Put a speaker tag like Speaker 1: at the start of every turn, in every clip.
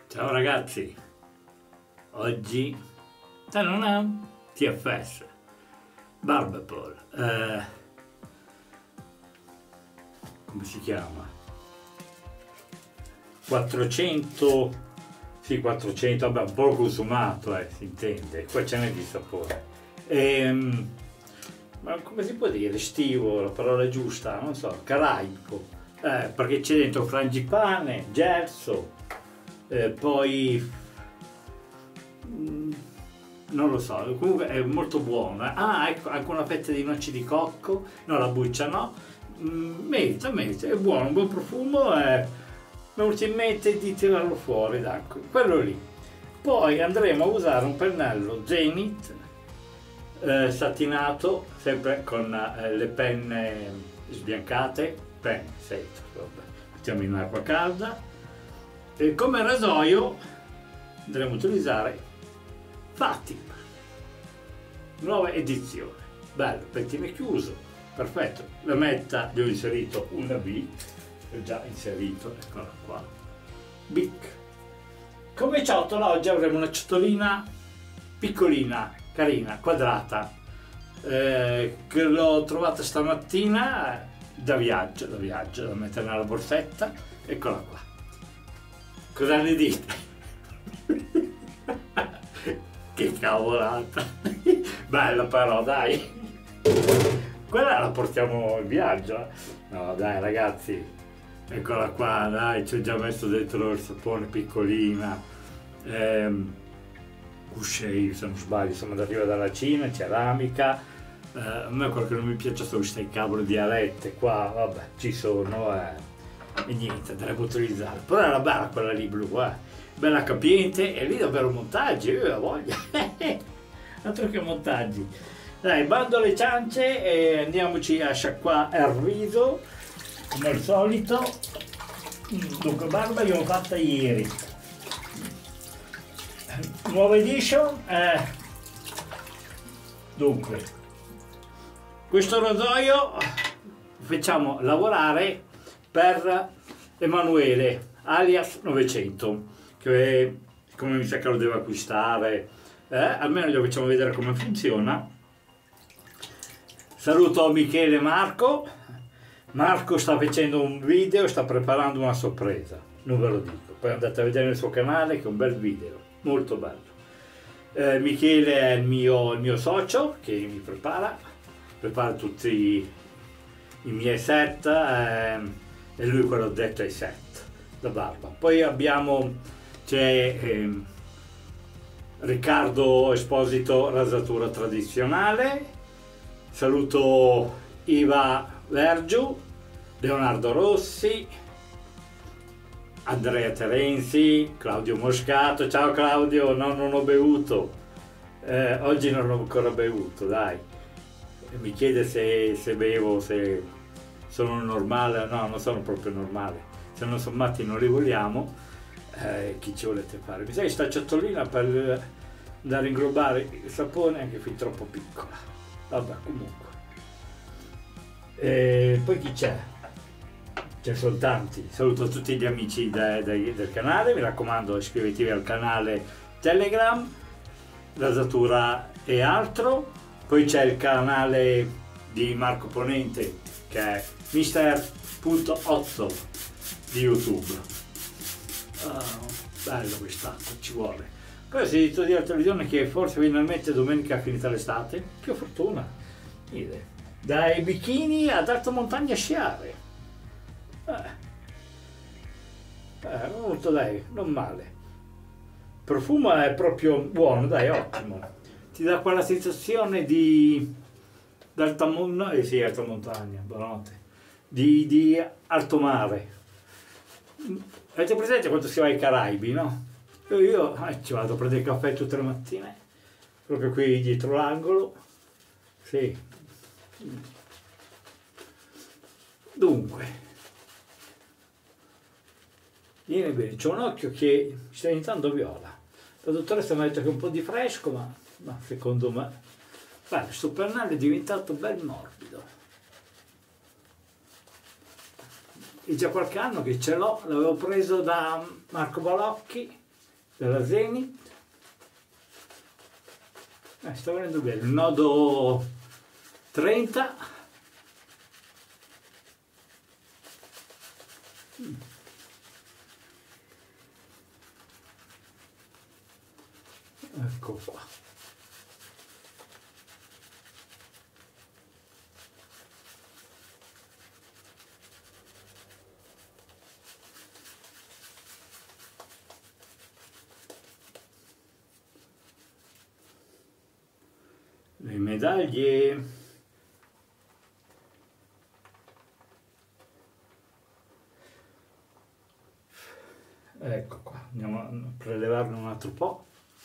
Speaker 1: Ciao ragazzi, oggi TFS Barbapol, come si chiama? 400, sì 400, vabbè un po' consumato si intende, qua ce n'è di sapore. Ma come si può dire? Estivo, la parola giusta, non so, caraico, perché c'è dentro frangipane, gelso, poi non lo so, comunque è molto buona. Ah, ecco, anche una fetta di noci di cocco, no, la buccia no, merita, è buono, un buon profumo, mi è venuto in mente di tirarlo fuori, ecco, quello lì. Poi andremo a usare un pennello Zenith satinato, sempre con le penne sbiancate, vabbè, mettiamo in acqua calda, e come rasoio andremo a utilizzare Fatim, nuova edizione, bello, pettine chiuso, perfetto. La metta gli ho inserito una B, ho già inserito, eccola qua, Bic. Come ciotola oggi avremo una ciotolina piccolina, carina, quadrata, che l'ho trovata stamattina da viaggio, da mettere nella borsetta, eccola qua. Cosa ne dite? Che cavolata! Bella però, dai! Quella la portiamo in viaggio. No, dai ragazzi, eccola qua, dai, ci ho già messo dentro il sapone, piccolina. Uscei, se non sbaglio, siamo andati dalla Cina, ceramica. A me quello che non mi piace sono queste cavolo di alette qua, vabbè, ci sono e niente, andremo a utilizzare. Però era bella quella lì blu, bella capiente, e lì davvero montaggi, io ho voglia. Altro che montaggi. Dai, bando le ciance e andiamoci a sciacquare il riso, come al solito. Dunque, barba io l'ho fatta ieri. Nuova edition. Dunque, questo rasoio facciamo lavorare per Emanuele alias 900, che come mi sa che lo deve acquistare, almeno gli facciamo vedere come funziona. Saluto Michele e Marco. Marco sta facendo un video, sta preparando una sorpresa, non ve lo dico, poi andate a vedere il suo canale che è un bel video, molto bello. Michele è il mio socio che mi prepara tutti i miei set, e lui quello detto ai set da barba. Poi c'è Riccardo Esposito, rasatura tradizionale. Saluto Iva Vergiu, Leonardo Rossi, Andrea Terenzi, Claudio Moscato. Ciao Claudio, no, non ho bevuto, oggi non ho ancora bevuto, dai. Mi chiede se bevo, se sono normale. No, non sono proprio normale, se non sono matti non li vogliamo. Chi ci volete fare? Mi sa che sta ciotolina per andare a inglobare il sapone è anche fin troppo piccola, vabbè, comunque. Poi chi c'è? Ce ne sono tanti. Saluto tutti gli amici del canale, mi raccomando iscrivetevi al canale Telegram, Rasatura e altro. Poi c'è il canale di Marco Ponente che è Mister.8 di YouTube. Bello quest'acqua, ci vuole. Poi ho sentito dire alla televisione che forse finalmente domenica è finita l'estate. Che fortuna! Dai bikini ad alta montagna a sciare. Molto, dai, non male. Il profumo è proprio buono, dai, ottimo. Ti dà quella sensazione di alta montagna, buonanotte, di alto mare. Avete presente quando si va ai Caraibi, no? Io ci vado a prendere il caffè tutte le mattine, proprio qui dietro l'angolo, sì. Dunque, viene bene, c'è un occhio che mi sta diventando viola. La dottoressa mi ha detto che è un po' di fresco, ma secondo me, questo pennello è diventato bel morbido. È già qualche anno che ce l'ho, l'avevo preso da Marco Balocchi, della Zenith. Sta venendo bene, il nodo 30. Ecco qua. Le medaglie, ecco qua, andiamo a prelevarne un altro po'.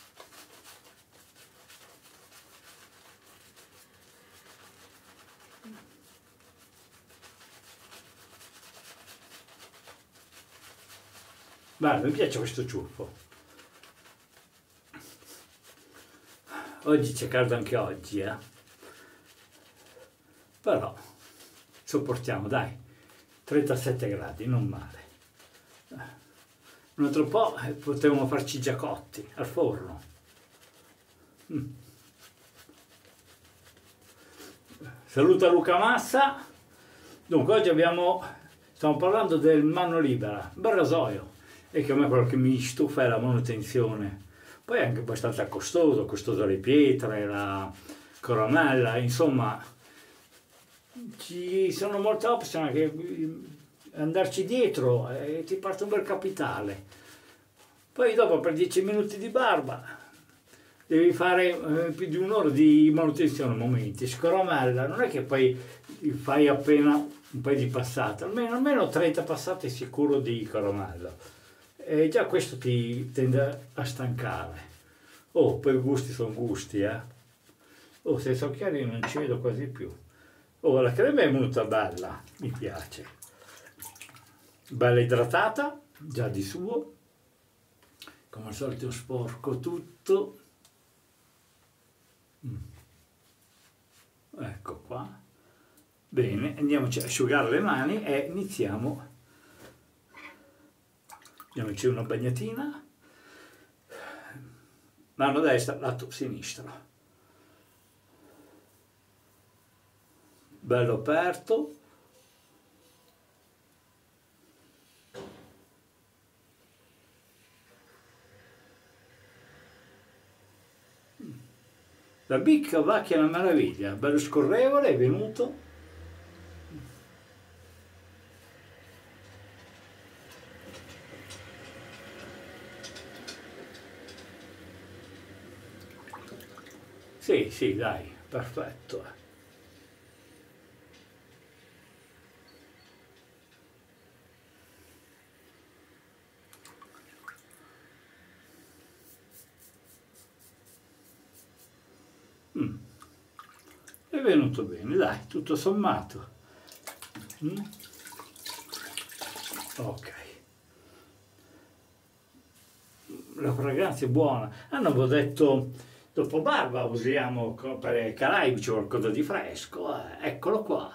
Speaker 1: Guarda, mi piace questo ciuffo. Oggi c'è caldo anche oggi, però sopportiamo, dai, 37 gradi, non male. Un altro po' potevamo farci i giacotti al forno. Saluta Luca Massa. Dunque oggi stiamo parlando del mano libera, bel rasoio, e che a me quello che mi stufa è la manutenzione. Poi è anche abbastanza costoso le pietre, la coramella, insomma, ci sono molte opzioni che andarci dietro e ti parte un bel capitale. Poi dopo per 10 minuti di barba devi fare più di un'ora di manutenzione a momenti. Scoramella, non è che poi fai appena un paio di passate, almeno 30 passate sicuro di coramella. E già questo ti tende a stancare. Oh, poi i gusti sono gusti, Oh, senza occhiali non ci vedo quasi più. Oh, la crema è venuta bella, mi piace. Bella idratata, già di suo. Come al solito sporco tutto. Ecco qua. Bene, andiamoci a asciugare le mani e iniziamo. Diamoci una bagnatina, mano destra, lato sinistro, bello aperto, la bicca va che è una meraviglia, bello scorrevole, è venuto. Sì, dai, perfetto. È venuto bene, dai, tutto sommato. Ok. La fragranza è buona. Avevo detto, dopo barba usiamo per i caraibici qualcosa di fresco. Eccolo qua.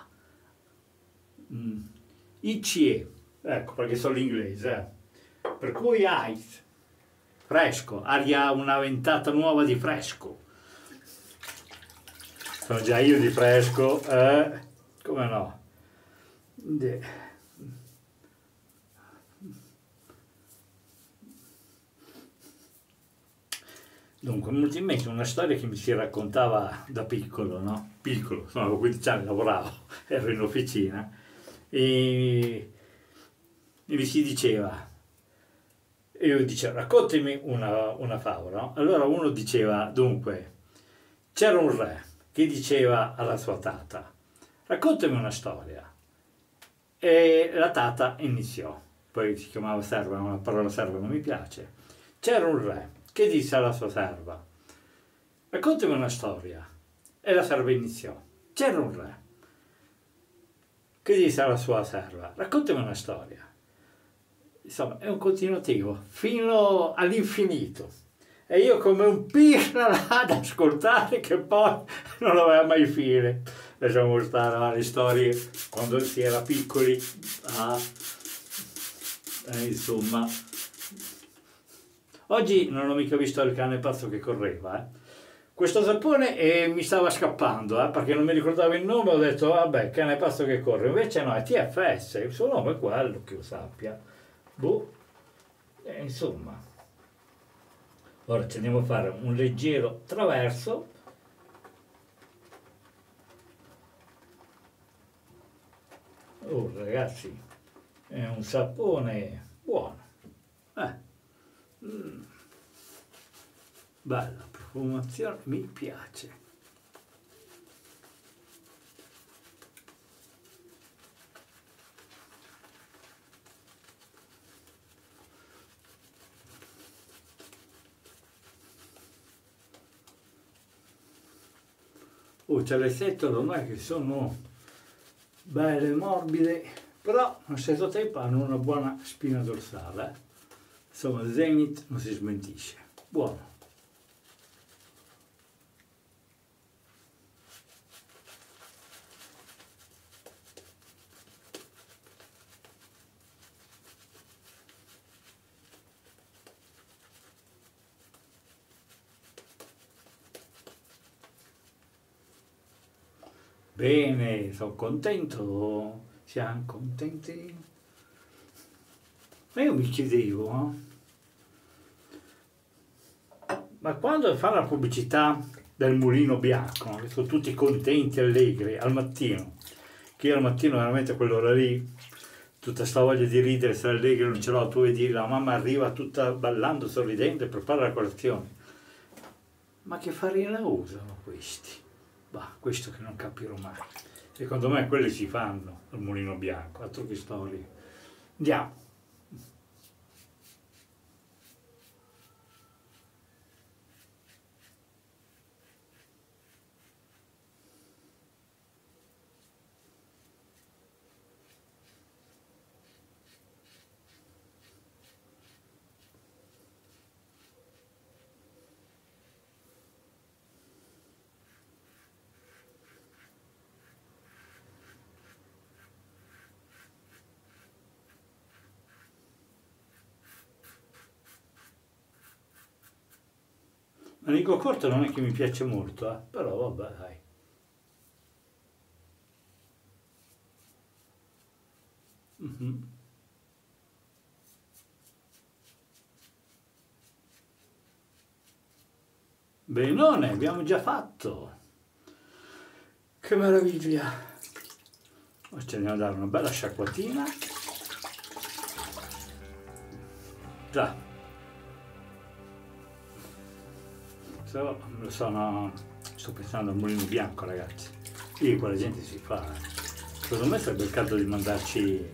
Speaker 1: ICE, ecco perché so l'inglese. Per cui ice, fresco, aria, una ventata nuova di fresco. Sono già io di fresco, come no? Dunque, mi è in mente una storia che mi si raccontava da piccolo, no? Piccolo, insomma, avevo 15 anni, lavoravo, ero in officina e mi si diceva, io dicevo, raccontami una favola, no? Allora uno diceva, dunque, c'era un re che diceva alla sua tata, raccontami una storia. E la tata iniziò, poi si chiamava serva, ma la parola serva non mi piace. C'era un re che disse alla sua serva, raccontami una storia. E la serva iniziò. C'era un re che disse alla sua serva, raccontami una storia. Insomma, è un continuativo, fino all'infinito. E io come un pirla là ad ascoltare che poi non aveva mai fine. Lasciamo stare le storie quando si era piccoli. Insomma. Oggi non ho mica visto il cane pazzo che correva, Questo sapone mi stava scappando, perché non mi ricordavo il nome, ho detto vabbè, cane pazzo che corre, invece no, è TFS, il suo nome è quello, che io sappia. Boh, insomma. Ora ci andiamo a fare un leggero traverso. Oh ragazzi, è un sapone buono. Bella profumazione, mi piace. C'è le setole ormai che sono belle, morbide, però allo stesso tempo hanno una buona spina dorsale. Insomma, Zenith non si smentisce. Buono. Bene, sono contento, siamo contenti. Ma io mi chiedevo, ma quando fa la pubblicità del Mulino Bianco, che sono tutti contenti, allegri, al mattino, che io al mattino veramente a quell'ora lì, tutta sta voglia di ridere, stare allegri, non ce l'ho, tu vedi la mamma arriva tutta ballando, sorridente, prepara la colazione. Ma che farina usano questi? Bah, questo che non capirò mai. Secondo me quelli si fanno al Mulino Bianco, altro che storie. Andiamo. Manico corto non è che mi piace molto, però vabbè, dai. Benone, abbiamo già fatto. Che meraviglia. Ora ci andiamo a dare una bella sciacquatina. Già. Sto pensando al Mulino Bianco, ragazzi. Lì quella gente si fa. Secondo me sarebbe il caso di mandarci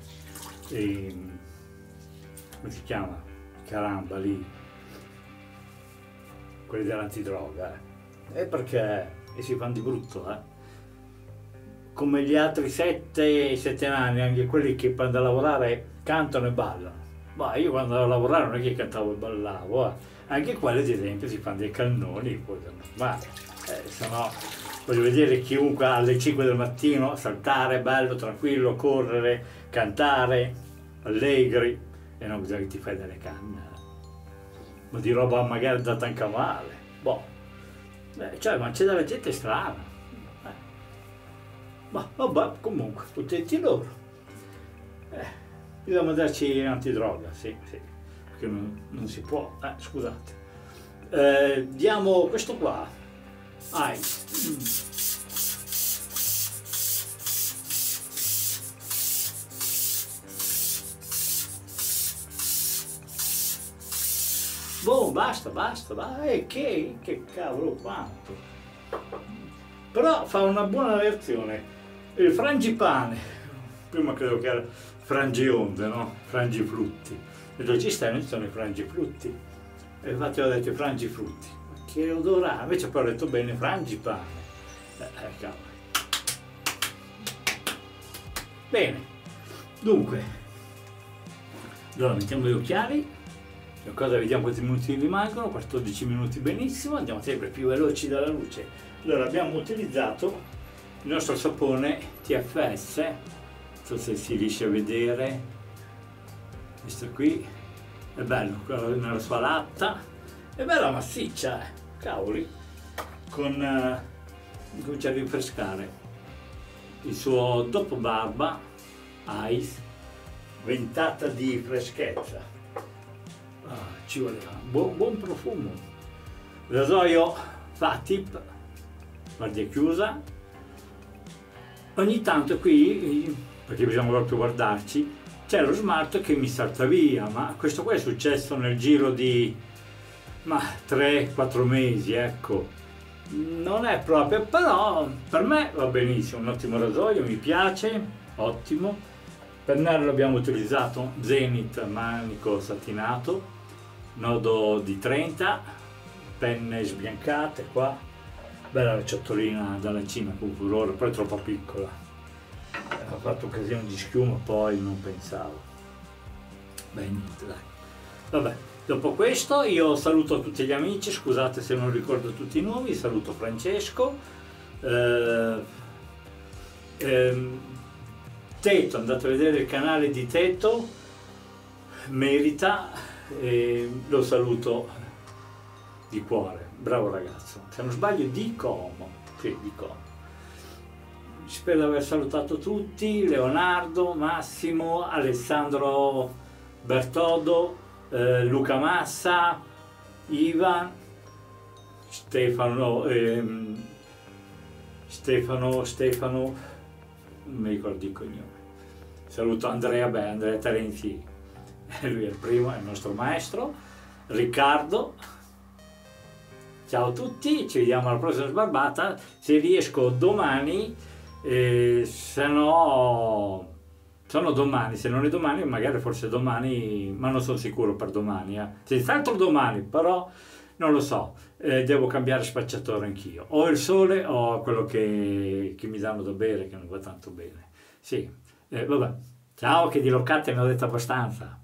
Speaker 1: come si chiama? Caramba lì. Quelli dell'antidroga. E perché si fanno di brutto, Come gli altri 7 anni, anche quelli che quando a lavorare cantano e ballano. Ma io quando andavo a lavorare non è che cantavo e ballavo, Anche quelli ad esempio si fanno dei cannoni, poi normale. Se no, voglio vedere chiunque alle 5 del mattino saltare, bello, tranquillo, correre, cantare, allegri, e non bisogna che ti fai delle canne. Ma di roba magari andata anche male. Boh. Cioè, ma c'è della gente strana. Ma vabbè, comunque, potenti loro. Bisogna mandarci antidroga, sì. Perché non si può, scusate. Diamo questo qua. Boh, basta, vai, che cavolo quanto. Però fa una buona versione. Il frangipane, prima credo che era frangionde, no? Frangifrutti. E dove ci stanno i frangifrutti. E infatti ho detto frangifrutti. Ma che odore ha? Invece poi ho detto bene frangipane. Cavolo. Bene. Dunque. Allora mettiamo gli occhiali. Cosa vediamo quanti minuti rimangono? 14 minuti benissimo. Andiamo sempre più veloci dalla luce. Allora abbiamo utilizzato il nostro sapone TFS, non so se si riesce a vedere, questo qui, è bello, nella sua latta, è bella massiccia, cavoli, comincia a rinfrescare il suo dopo barba ice, ventata di freschezza, ci voleva, buon profumo. Il rasoio Fatip, guardia chiusa, ogni tanto qui, perché bisogna proprio guardarci, c'è lo smalto che mi salta via, ma questo qua è successo nel giro di 3-4 mesi, ecco. Non è proprio, però per me va benissimo, un ottimo rasoio, mi piace, ottimo. Pennello abbiamo utilizzato Zenith manico satinato, nodo di 30, penne sbiancate qua, bella la ciotolina dalla Cina con furore, però è troppo piccola. Ha fatto un casino di schiuma, poi non pensavo. Beh, niente, dai. Vabbè, dopo questo io saluto tutti gli amici, scusate se non ricordo tutti i nomi, saluto Francesco, Teto, andate a vedere il canale di Teto, merita, lo saluto di cuore, bravo ragazzo, se non sbaglio di Como, sì, di Como. Spero di aver salutato tutti, Leonardo, Massimo, Alessandro Bertodo, Luca Massa, Ivan, Stefano, non mi ricordo il cognome. Saluto Andrea Terenzi, lui è il primo, è il nostro maestro, Riccardo. Ciao a tutti, ci vediamo alla prossima sbarbata, se riesco domani, se no sono domani, se non è domani magari forse domani, ma non sono sicuro per domani, senz'altro domani, però non lo so, devo cambiare spacciatore anch'io, o il sole o quello che mi danno da bere che non va tanto bene, sì, vabbè, ciao, che di loccate ne ho detto abbastanza.